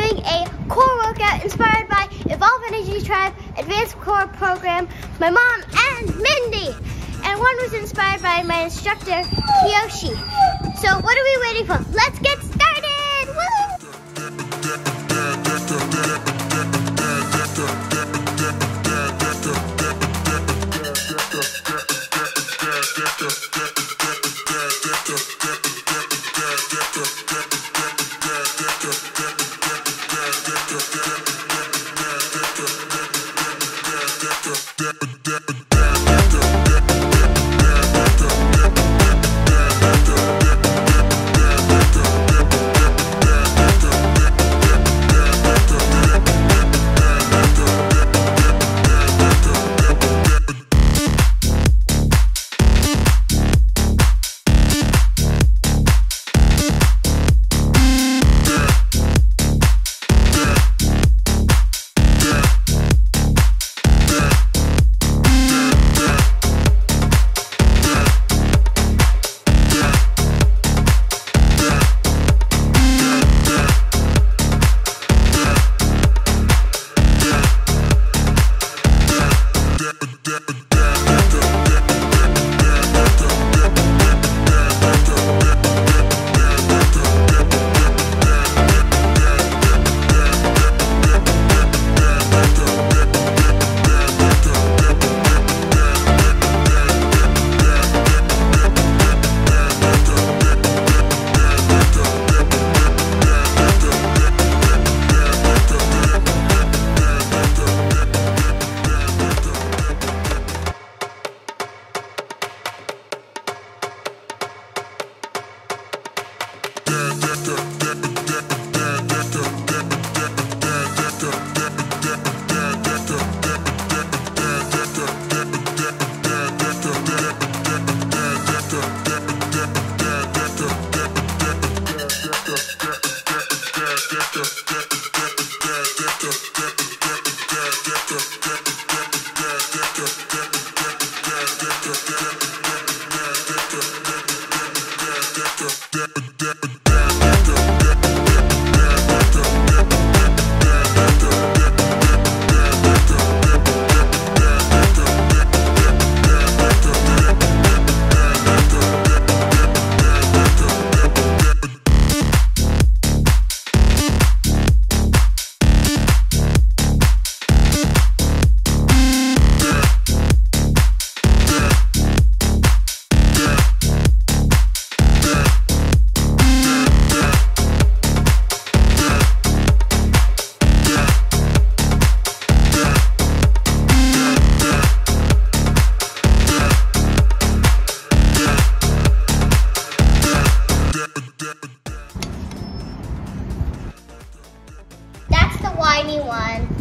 doing a core workout inspired by Evolve Energy Tribe Advanced Core Program, my mom and Mindy. And one was inspired by my instructor, Kiyoshi. So what are we waiting for? Let's get started! Woo! That's the whiny one.